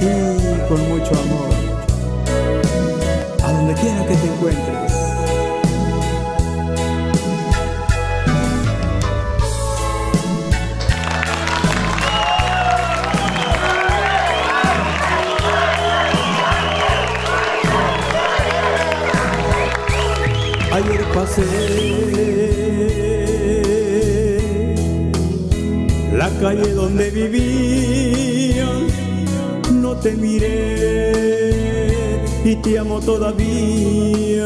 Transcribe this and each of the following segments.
ti con mucho amor, a donde quiera que te encuentres. Ayer pasé la calle donde vivías, no te miré y te amo todavía.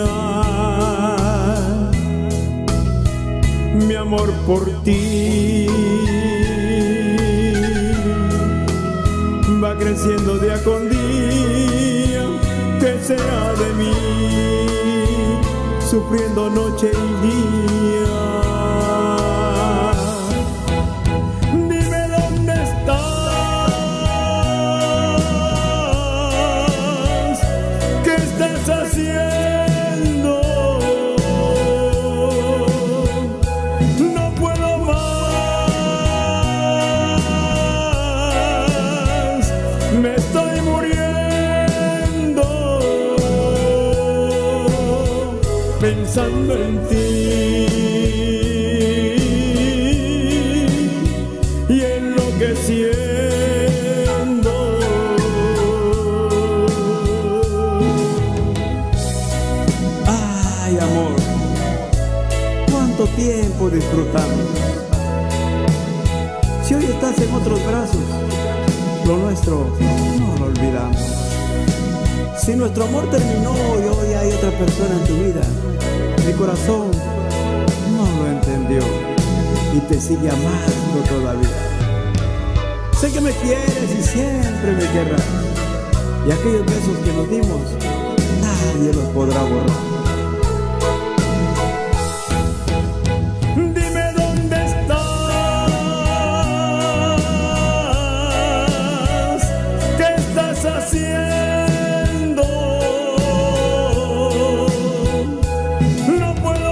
Mi amor por ti va creciendo día con día. ¿Qué será de mí? Sufriendo noche y día. Dime dónde estás, qué estás haciendo. No puedo más, me estoy muriendo pensando en ti y enloqueciendo. Ay, amor, cuánto tiempo disfrutamos. Si hoy estás en otros brazos, lo nuestro no lo olvidamos. Si nuestro amor terminó y hoy hay otra persona en tu vida, mi corazón no lo entendió y te sigue amando todavía. Sé que me quieres y siempre me querrás, y aquellos besos que nos dimos nadie los podrá borrar. Dime dónde estás, qué estás haciendo. No puedo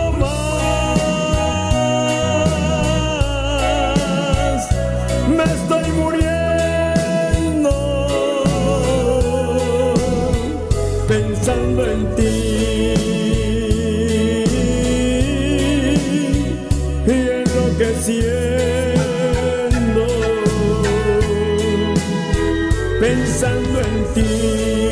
más, me estoy muriendo pensando en ti y enloqueciendo pensando en ti.